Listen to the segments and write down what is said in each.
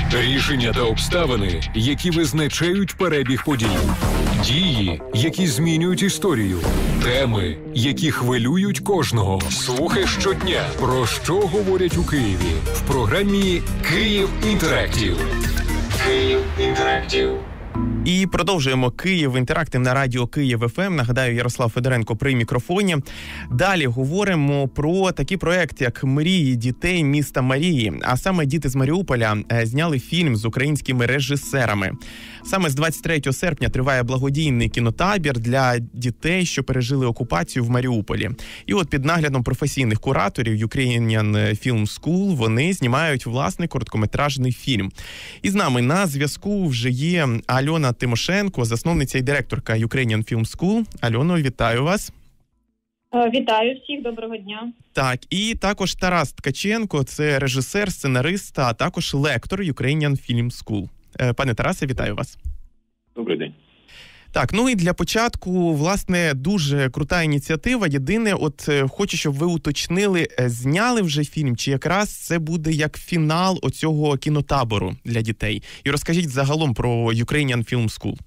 Рішення та обставини, які визначають перебіг подій. Дії, які змінюють історію. Теми, які хвилюють кожного. Слухай щодня, про що говорять у Києві. В програмі «Київ Інтерактив». «Київ Інтерактив». І продовжуємо «Київ Інтерактив» на радіо Київ ФМ. Нагадаю, Ярослав Федоренко при мікрофоні. Далі говоримо про такий проект, як «Мрії дітей міста Марії». А саме діти з Маріуполя зняли фільм з українськими режисерами. Саме з 23 серпня триває благодійний кінотабір для дітей, що пережили окупацію в Маріуполі. І от під наглядом професійних кураторів Ukrainian Film School вони знімають власний короткометражний фільм. І з нами на зв'язку вже є Альона Тимошенко, засновниця і директорка Ukrainian Film School. Альоно, вітаю вас. Вітаю всіх, доброго дня. Так, і також Тарас Ткаченко, це режисер, сценарист, а також лектор Ukrainian Film School. Пане Тарасе, вітаю вас. Добрий день. Так, ну і для початку, власне, дуже крута ініціатива. Єдине, от хочу, щоб ви уточнили, зняли вже фільм, чи якраз це буде як фінал оцього кінотабору для дітей? І розкажіть загалом про Ukrainian Film School.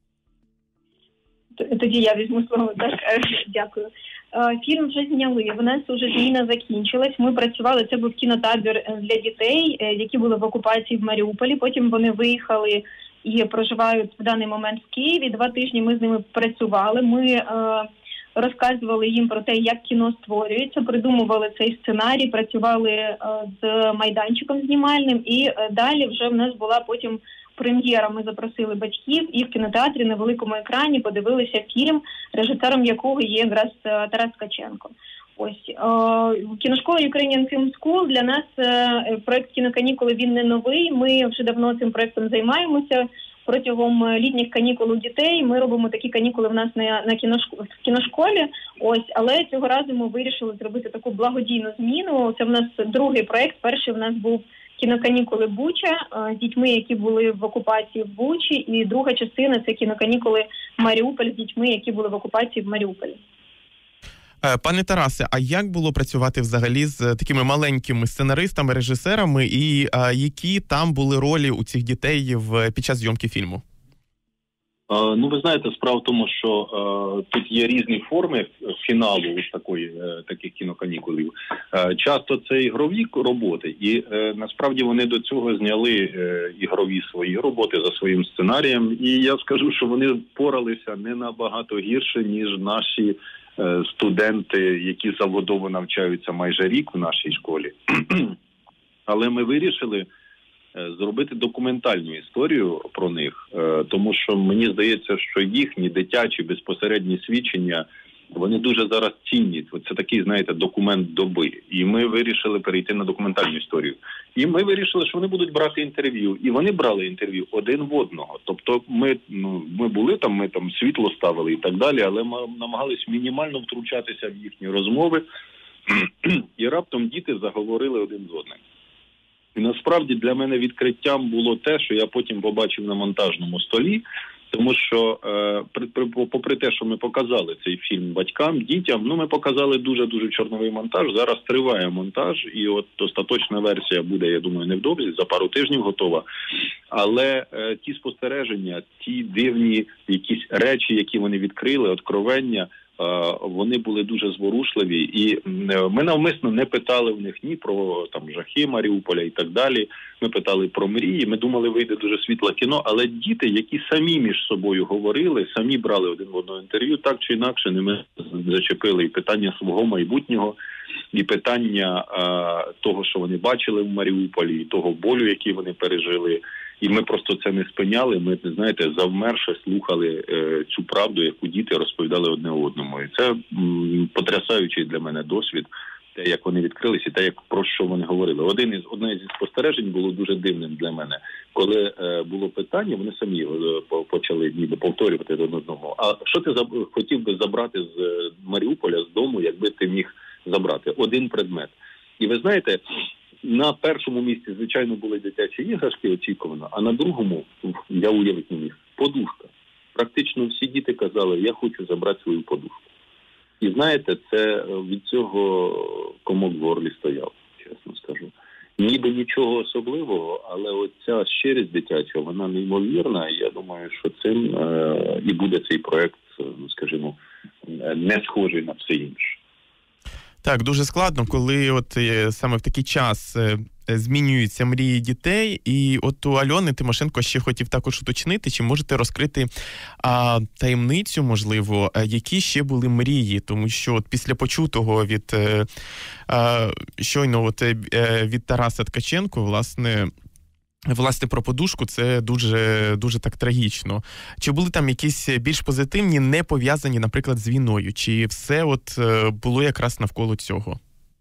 Тоді я візьму слово. Так, дякую. Фільм вже зняли, в нас вже зміна закінчилась. Ми працювали, це був кінотабір для дітей, які були в окупації в Маріуполі. Потім вони виїхали і проживають в даний момент в Києві. 2 тижні ми з ними працювали. Ми розказували їм про те, як кіно створюється, придумували цей сценарій, працювали з майданчиком знімальним. І далі вже в нас була потім прем'єра. Ми запросили батьків і в кінотеатрі на великому екрані подивилися фільм, режисером якого є якраз Тарас Ткаченко. Ось кіношкола Ukrainian Film School для нас проект «Кіноканікули» він не новий. Ми вже давно цим проектом займаємося. Протягом літніх канікул у дітей ми робимо такі канікули в нас в кіношколі. Ось, але цього разу ми вирішили зробити таку благодійну зміну. Це в нас другий проект. Перший в нас був «Кіноканікули Буча» з дітьми, які були в окупації в Бучі. І друга частина – це «Кіноканікули Маріуполь» з дітьми, які були в окупації в Маріуполі. Пане Тарасе, а як було працювати взагалі з такими маленькими сценаристами, режисерами, і які там були ролі у цих дітей під час зйомки фільму? Ну, ви знаєте, справа в тому, що тут є різні форми фіналу таких кіноканікулів. Часто це ігрові роботи, і насправді вони до цього зняли ігрові свої роботи за своїм сценарієм. І я скажу, що вони впоралися не набагато гірше, ніж наші студенти, які заводово навчаються майже рік в нашій школі. Але ми вирішили зробити документальну історію про них, тому що мені здається, що їхні дитячі безпосередні свідчення, вони дуже зараз цінні. Це такий, знаєте, документ доби. І ми вирішили перейти на документальну історію. І ми вирішили, що вони будуть брати інтерв'ю. І вони брали інтерв'ю один в одного. Тобто ми були там, ми там світло ставили і так далі, але ми намагались мінімально втручатися в їхні розмови. І раптом діти заговорили один з одним. І насправді для мене відкриттям було те, що я потім побачив на монтажному столі, тому що, попри те, що ми показали цей фільм батькам, дітям, ми показали дуже-дуже чорновий монтаж. Зараз триває монтаж, і от остаточна версія буде, я думаю, невдовзі, за пару тижнів готова. Але ті спостереження, ті дивні якісь речі, які вони відкрили, откровення, вони були дуже зворушливі, і ми навмисно не питали в них ні про там жахи Маріуполя і так далі. Ми питали про мрії, ми думали, вийде дуже світле кіно, але діти, які самі між собою говорили, самі брали один в одного інтерв'ю, так чи інакше, ми зачепили і питання свого майбутнього, і питання того, що вони бачили в Маріуполі, і того болю, який вони пережили. І ми просто це не спиняли, ми, знаєте, завмерше слухали цю правду, яку діти розповідали одне одному. І це потрясаючий для мене досвід, те, як вони відкрилися, і те, про що вони говорили. Одне зі спостережень було дуже дивним для мене. Коли було питання, вони самі почали ніби повторювати один одного. А що ти хотів би забрати з Маріуполя, з дому, якби ти міг забрати? Один предмет. І ви знаєте, на першому місці, звичайно, були дитячі іграшки, очікувано, а на другому, я уявити не міг, подушка. Практично всі діти казали, я хочу забрати свою подушку. І знаєте, це від цього комок в горлі стояв, чесно скажу. ніби нічого особливого, але оця щирість дитяча, вона неймовірна, і я думаю, що цим і буде цей проект, скажімо, не схожий на все інше. Так, дуже складно, коли от саме в такий час змінюються мрії дітей. І от у Альони Тимошенко ще хотів також уточнити, чи можете розкрити таємницю, можливо, які ще були мрії, тому що от після почутого від щойно от від Тараса Ткаченко, власне, про подушку, це дуже так трагічно. Чи були там якісь більш позитивні, не пов'язані, наприклад, з війною? Чи все от було якраз навколо цього?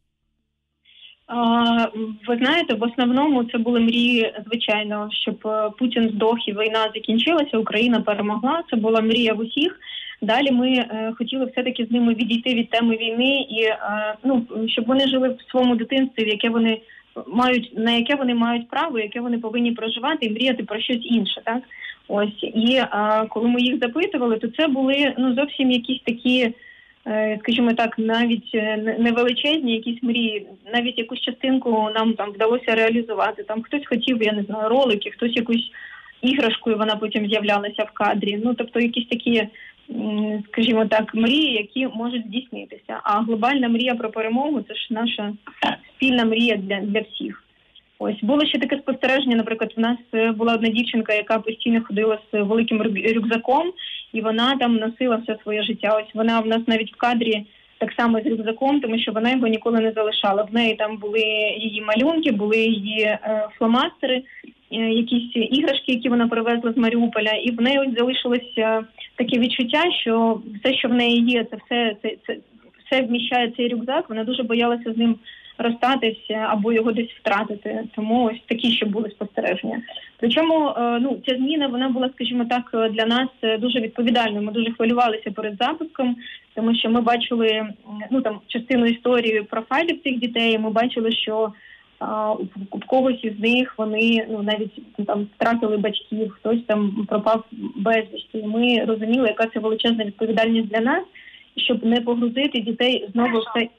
Ви знаєте, в основному це були мрії, звичайно, щоб Путін здох і війна закінчилася, Україна перемогла. Це була мрія в усіх. Далі ми хотіли все-таки з ними відійти від теми війни і, щоб вони жили в своєму дитинстві, на яке вони мають право, яке вони повинні проживати і мріяти про щось інше, так? Ось. І коли ми їх запитували, то це були зовсім якісь такі, скажімо так, навіть невеличезні якісь мрії, навіть якусь частинку нам там вдалося реалізувати. Там хтось хотів, я не знаю, ролики, хтось якусь іграшкою, вона потім з'являлася в кадрі. Тобто якісь такі, скажімо так, мрії, які можуть здійснитися. А глобальна мрія про перемогу – це ж наша спільна мрія для всіх. Ось. Було ще таке спостереження, наприклад, в нас була одна дівчинка, яка постійно ходила з великим рюкзаком, і вона там носила все своє життя. Ось вона в нас навіть в кадрі так само з рюкзаком, тому що вона його ніколи не залишала. В неї там були її малюнки, були її фломастери, якісь іграшки, які вона привезла з Маріуполя, і в неї ось залишилось таке відчуття, що все, що в неї є, це все вміщає цей рюкзак. Вона дуже боялася з ним розстатися або його десь втратити. Тому ось такі ще були спостереження. Причому ця зміна, вона була, скажімо так, для нас дуже відповідальною. Ми дуже хвилювалися перед запуском, тому що ми бачили частину історії профайлів цих дітей. Ми бачили, що у когось із них вони навіть там втратили батьків, хтось там пропав безвісти. Ми розуміли, яка це величезна відповідальність для нас, щоб не погрузити дітей знову в цей...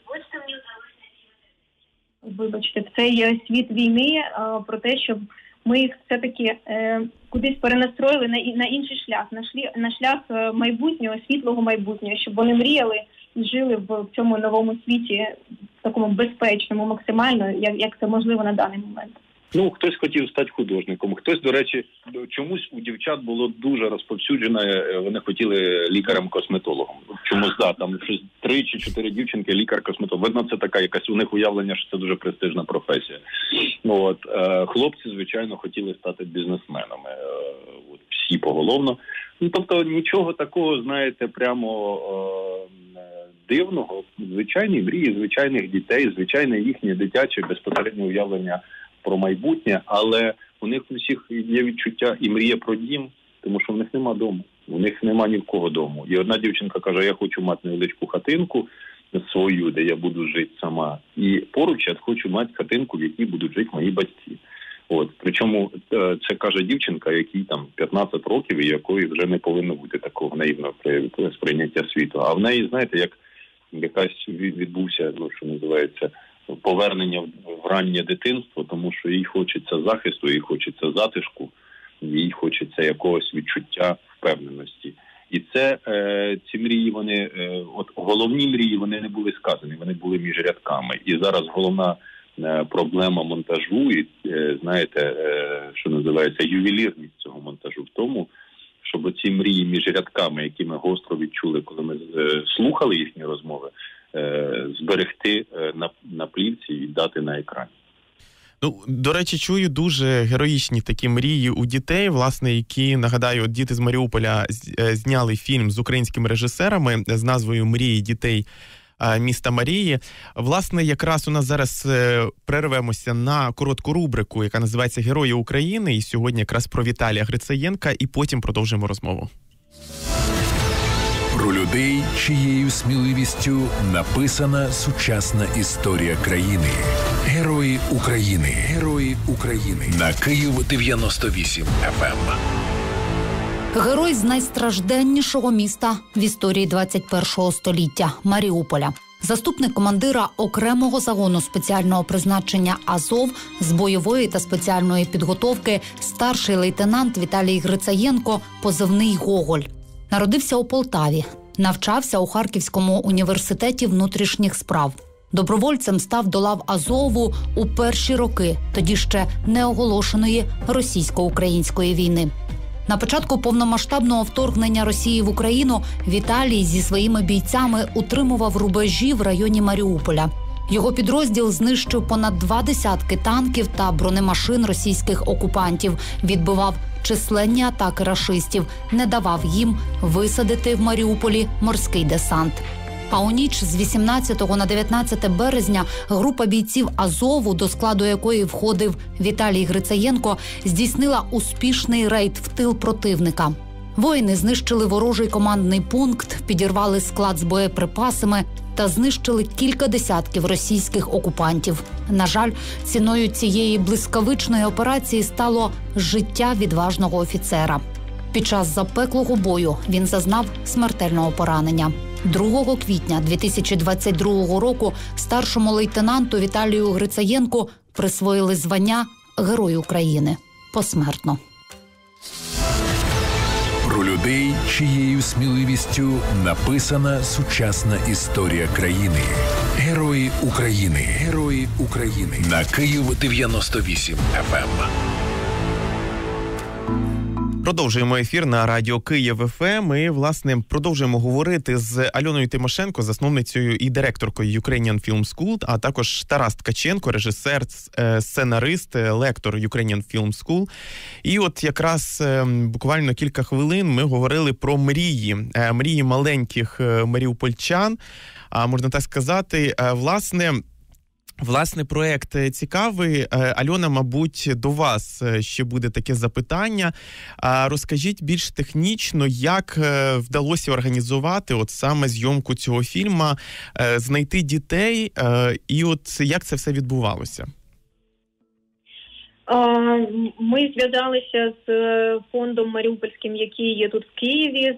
в цей світ війни, про те, щоб ми їх все-таки кудись перенастроїли на інший шлях, на шлях майбутнього, світлого майбутнього, щоб вони мріяли і жили в цьому новому світі, такому безпечному, максимально, як це можливо на даний момент. Хтось хотів стати художником, хтось, до речі, чомусь у дівчат було дуже розповсюджене, вони хотіли лікарем-косметологом. Чомусь, там щось 3 чи 4 дівчинки лікар-косметолог. Видно, це така якась у них уявлення, що це дуже престижна професія. Хлопці, звичайно, хотіли стати бізнесменами. Всі поголовно. Тобто нічого такого, знаєте, прямо дивного. Звичайні мрії, звичайних дітей, звичайне їхнє дитяче безпосереднє уявлення про майбутнє, але у них у всіх є відчуття і мрія про дім, тому що в них нема дому, у них нема ні в кого дому. І одна дівчинка каже, я хочу мати невеличку хатинку свою, де я буду жити сама, і поруч я хочу мати хатинку, в якій будуть жити мої батьки. Причому це каже дівчинка, якій там 15 років і якої вже не повинно бути такого наївного сприйняття світу. А в неї, знаєте, як якась відбувся, що називається, повернення в раннє дитинство, тому що їй хочеться захисту, їй хочеться затишку, їй хочеться якогось відчуття впевненості. І це ці мрії, вони, головні мрії, вони не були сказані, вони були між рядками. І зараз головна проблема монтажу, і знаєте, що називається ювелірність цього монтажу в тому, щоб ці мрії між рядками, які ми гостро відчули, коли ми слухали їхні розмови, зберегти на плівці і дати на екрані. До речі, чую дуже героїчні такі мрії у дітей, власне, які, нагадаю, діти з Маріуполя зняли фільм з українськими режисерами з назвою «Мрії дітей міста Марії». Власне, якраз у нас зараз перервемося на коротку рубрику, яка називається «Герої України», і сьогодні якраз про Віталія Грицаєнка, і потім продовжимо розмову. Про людей, чиєю сміливістю написана сучасна історія країни. Герої України. Герої України. На Київ 98 FM. Герой з найстражденнішого міста в історії 21-го століття – Маріуполя. Заступник командира окремого загону спеціального призначення «Азов» з бойової та спеціальної підготовки старший лейтенант Віталій Грицаєнко, позивний «Гоголь». Народився у Полтаві, навчався у Харківському університеті внутрішніх справ. Добровольцем став до лав Азову у перші роки, тоді ще неоголошеної російсько-української війни. На початку повномасштабного вторгнення Росії в Україну Віталій зі своїми бійцями утримував рубежі в районі Маріуполя. Його підрозділ знищив понад 20 танків та бронемашин російських окупантів, відбивав численні атаки рашистів, не давав їм висадити в Маріуполі морський десант. А у ніч з 18 на 19 березня група бійців Азову, до складу якої входив Віталій Грицаєнко, здійснила успішний рейд в тил противника. Воїни знищили ворожий командний пункт, підірвали склад з боєприпасами та знищили кілька десятків російських окупантів. На жаль, ціною цієї блискавичної операції стало життя відважного офіцера. Під час запеклого бою він зазнав смертельного поранення. 2 квітня 2022 року старшому лейтенанту Віталію Грицаєнку присвоїли звання Герой України посмертно. Про людей, чиєю сміливістю написана сучасна історія країни. Герої України. Герої України. На Київ 98 FM. Продовжуємо ефір на радіо Київ ФМ. І, власне, продовжуємо говорити з Альоною Тимошенко, засновницею і директоркою Ukrainian Film School, а також Тарас Ткаченко, режисер, сценарист, лектор Ukrainian Film School. І от якраз буквально кілька хвилин ми говорили про мрії маленьких маріупольчан, можна так сказати. Власне, проєкт цікавий. Альона, мабуть, до вас ще буде таке запитання. Розкажіть більш технічно, як вдалося організувати от саме зйомку цього фільму, знайти дітей, і от як це все відбувалося? Ми зв'язалися з фондом Маріупольським, який є тут в Києві,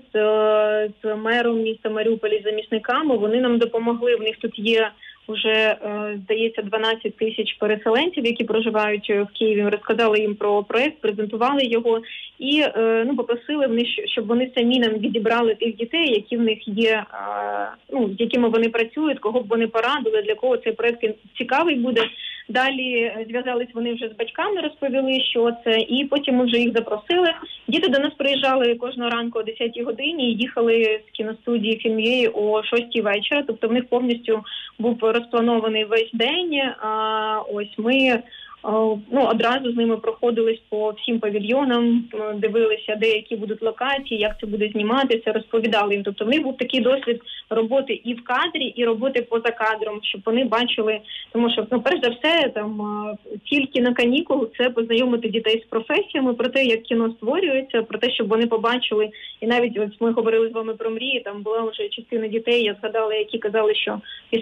з мером міста Маріуполя, замісниками. Вони нам допомогли, в них тут є вже, здається, 12 тисяч переселенців, які проживають в Києві. Розказали їм про проєкт, презентували його і попросили в них, щоб вони самі нам відібрали тих дітей, які в них є, з якими вони працюють, кого б вони порадили, для кого цей проєкт цікавий буде. Далі зв'язались вони вже з батьками, розповіли, що це, і потім ми вже їх запросили. Діти до нас приїжджали кожного ранку о 10-й годині і їхали з кіностудії «Фільм'є» о 6-й вечора. Тобто в них повністю був розпланований весь день. Ось ми одразу з ними проходились по всім павільйонам, дивилися, де які будуть локації, як це буде зніматися, розповідали їм. Тобто в них був такий досвід роботи і в кадрі, і роботи поза кадром, щоб вони бачили, тому що, перш за все, тільки на канікул це познайомити дітей з професіями, про те, як кіно створюється, про те, щоб вони побачили, і навіть ось ми говорили з вами про мрії, там була вже частина дітей, я згадала, які казали, що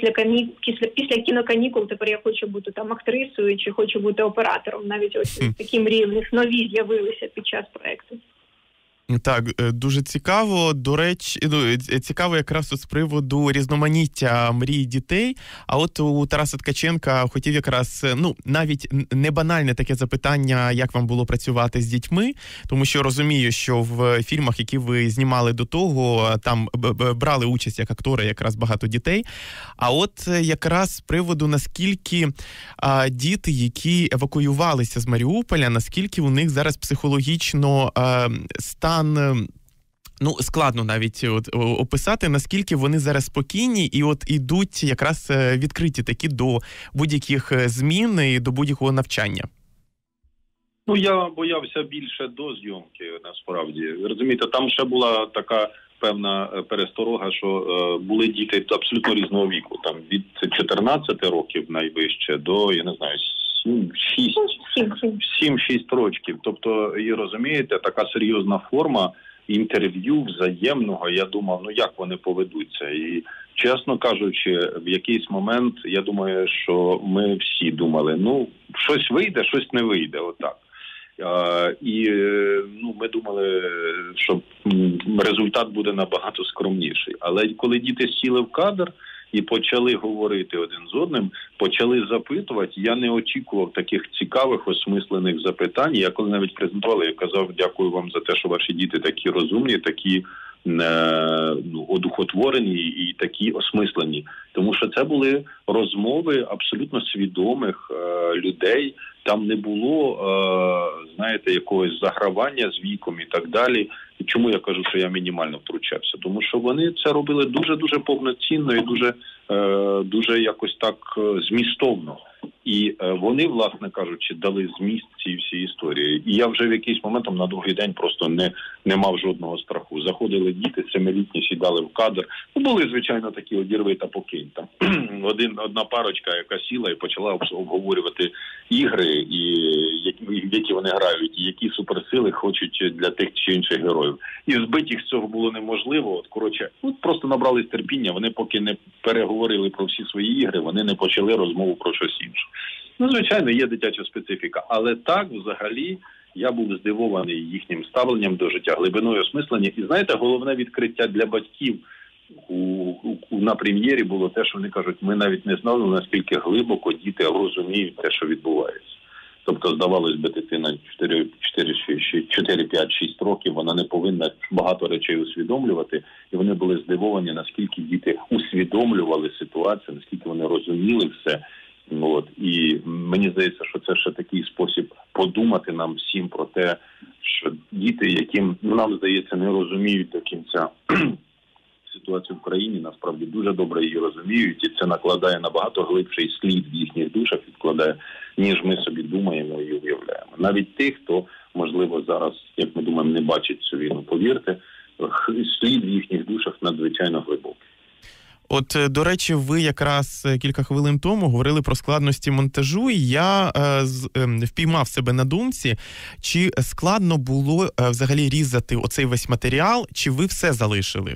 після кіноканікул тепер я хочу бути там актрисою, чи хочу бути оператором. Навіть ось такі мрії в них нові з'явилися під час проєкту. Так, дуже цікаво. До речі, цікаво якраз з приводу різноманіття мрій дітей. А от у Тараса Ткаченка хотів якраз, навіть не банальне таке запитання, як вам було працювати з дітьми, тому що розумію, що в фільмах, які ви знімали до того, там брали участь як актори якраз багато дітей. А от якраз з приводу, наскільки діти, які евакуювалися з Маріуполя, наскільки у них зараз психологічно стан, складно навіть описати, наскільки вони зараз спокійні і от ідуть якраз відкриті такі до будь-яких змін і до будь-якого навчання. Я боявся більше до зйомки, насправді. Розумієте, там ще була така певна пересторога, що були діти абсолютно різного віку, там від 14 років найвище до, я не знаю, 7-6 років. Тобто, і розумієте, така серйозна форма інтерв'ю взаємного, я думав, як вони поведуться. І, чесно кажучи, в якийсь момент, я думаю, що ми всі думали, щось вийде, щось не вийде, отак. І ми думали, що результат буде набагато скромніший. Але коли діти сіли в кадр, і почали говорити один з одним, почали запитувати. Я не очікував таких цікавих, осмислених запитань. Я коли навіть презентував, я казав, дякую вам за те, що ваші діти такі розумні, такі одухотворені і такі осмислені. Тому що це були розмови абсолютно свідомих людей. Там не було, знаєте, якогось загравання з віком і так далі. І чому я кажу, що я мінімально втручався? Тому що вони це робили дуже-дуже повноцінно і дуже якось так змістовно. І вони, власне кажучи, дали зміст цій всій історії. І я вже в якийсь момент на другий день просто не мав жодного страху. Заходили діти, 7-літні, сідали в кадр. Були, звичайно, такі одірви та покинь. Там одна парочка, яка сіла і почала обговорювати ігри, в які вони грають, і які суперсили хочуть для тих чи інших героїв. І збити їх з цього було неможливо. Просто набрались терпіння, вони поки не переговорили про всі свої ігри, вони не почали розмову про щось інше. Звичайно, є дитяча специфіка, але так, взагалі, я був здивований їхнім ставленням до життя, глибиною осмислення. І, знаєте, головне відкриття для батьків на прем'єрі було те, що вони кажуть, ми навіть не знали, наскільки глибоко діти розуміють те, що відбувається. Тобто, здавалось би, дитина 4, 5, 6 років, вона не повинна багато речей усвідомлювати. І вони були здивовані, наскільки діти усвідомлювали ситуацію, наскільки вони розуміли все. І мені здається, що це ще такий спосіб подумати нам всім про те, що діти, яким, нам здається, не розуміють до кінця ситуацію в країні, насправді дуже добре її розуміють, і це накладає набагато глибший слід в їхніх душах, відкладає, ніж ми собі думаємо і уявляємо. Навіть тих, хто, можливо, зараз, як ми думаємо, не бачить цю війну, повірте, слід в їхніх душах надзвичайно глибокий. От, до речі, ви якраз кілька хвилин тому говорили про складності монтажу, і я впіймав себе на думці, чи складно було взагалі різати оцей весь матеріал, чи ви все залишили?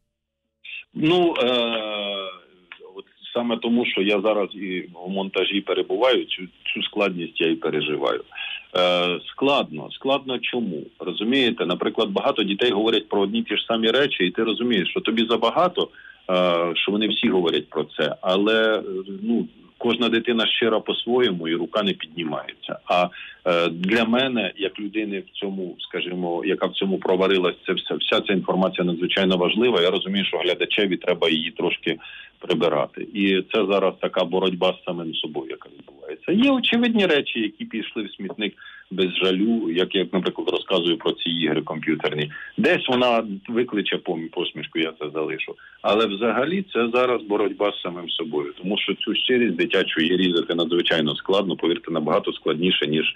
От саме тому, що я зараз і в монтажі перебуваю, цю складність я і переживаю. Складно чому? Розумієте, наприклад, багато дітей говорять про одні ті ж самі речі, і ти розумієш, що тобі забагато, що вони всі говорять про це, але кожна дитина щира по-своєму і рука не піднімається. А для мене, як людини в цьому, скажімо, яка в цьому проварилась, вся ця інформація надзвичайно важлива. Я розумію, що глядачеві треба її трошки прибирати. І це зараз така боротьба з самим собою, яка відбувається. Є очевидні речі, які пішли в смітник без жалю, як я, наприклад, розказую про ці ігри комп'ютерні. Десь вона викличе посмішку, я це залишу. Але взагалі це зараз боротьба з самим собою. Тому що цю щирість дитячу її різати надзвичайно складно, повірте, набагато складніше, ніж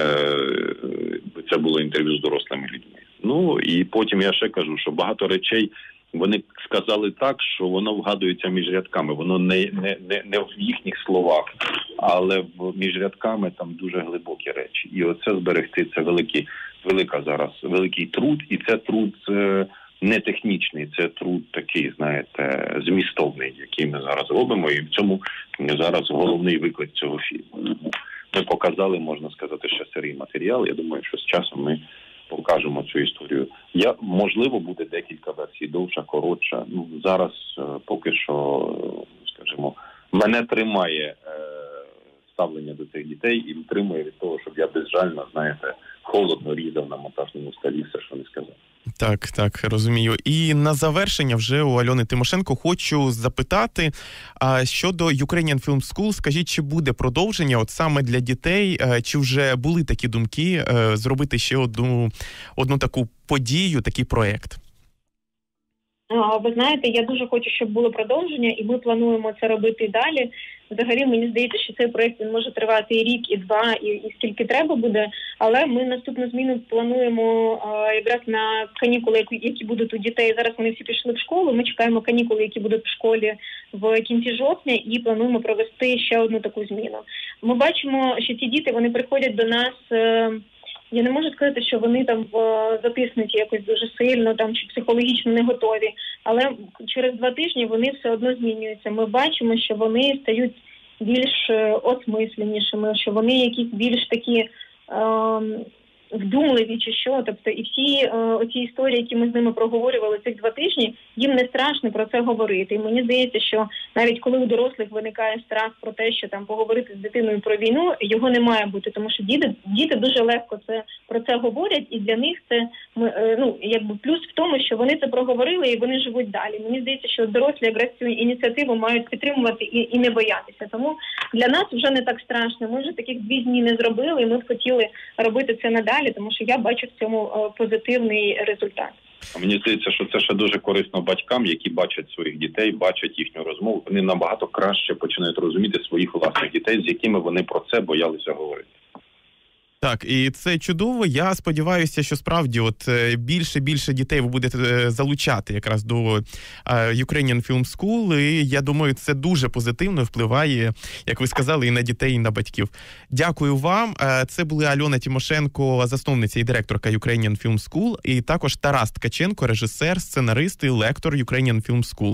це було інтерв'ю з дорослими людьми. І потім я ще кажу, що багато речей вони сказали так, що воно вгадується між рядками. Воно не в їхніх словах, але між рядками там дуже глибокі речі. І оце зберегти – це великий труд. І це труд не технічний, це труд такий, знаєте, змістовний, який ми зараз робимо. І в цьому зараз головний виклик цього фільму. Ми показали, можна сказати, ще сирий матеріал. Я думаю, що з часом ми покажемо цю історію. Можливо, буде декілька версій, довша, коротша. Зараз поки що, скажімо, мене тримає ставлення до цих дітей і тримає від того, щоб я безжально, знаєте, холодно різав на монтажному столі все, що не сказав. Так, розумію. І на завершення вже у Альони Тимошенко хочу запитати, щодо Ukrainian Film School, скажіть, чи буде продовження от саме для дітей, чи вже були такі думки зробити ще одну таку подію, такий проєкт? Ви знаєте, я дуже хочу, щоб було продовження, і ми плануємо це робити і далі. Взагалі, мені здається, що цей проєкт він може тривати і рік, і два, і скільки треба буде. Але ми наступну зміну плануємо якраз на канікули, які будуть у дітей. Зараз вони всі пішли в школу. Ми чекаємо канікули, які будуть в школі в кінці жовтня, і плануємо провести ще одну таку зміну. Ми бачимо, що ці діти, вони приходять до нас. Я не можу сказати, що вони там затиснуті якось дуже сильно там чи психологічно не готові, але через 2 тижні вони все одно змінюються. Ми бачимо, що вони стають більш осмисленішими, що вони якісь більш такі вдумливі чи що. Тобто і всі оці історії, які ми з ними проговорювали цих 2 тижні, їм не страшно про це говорити. І мені здається, що навіть коли у дорослих виникає страх про те, що там поговорити з дитиною про війну, його не має бути, тому що діти дуже легко про це говорять, і для них це плюс в тому, що вони це проговорили і вони живуть далі. Мені здається, що дорослі якраз цю ініціативу мають підтримувати і не боятися. Тому для нас вже не так страшно. Ми вже таких 2 дні не зробили, і ми б хотіли робити це надалі, тому що я бачу в цьому позитивний результат. Мені здається, що це ще дуже корисно батькам, які бачать своїх дітей, бачать їхню розмову. Вони набагато краще починають розуміти своїх власних дітей, з якими вони про це боялися говорити. Так, і це чудово. Я сподіваюся, що справді більше дітей ви будете залучати якраз до Ukrainian Film School, і я думаю, це дуже позитивно впливає, як ви сказали, і на дітей, і на батьків. Дякую вам. Це були Альона Тимошенко, засновниця і директорка Ukrainian Film School, і також Тарас Ткаченко, режисер, сценарист і лектор Ukrainian Film School.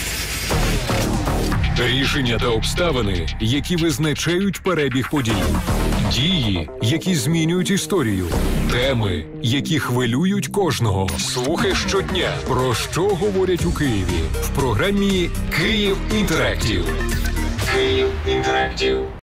Рішення та обставини, які визначають перебіг подій. Дії, які змінюють історію. Теми, які хвилюють кожного. Слухай щодня, про що говорять у Києві. В програмі «Київ Інтерактив». Київ Інтерактив.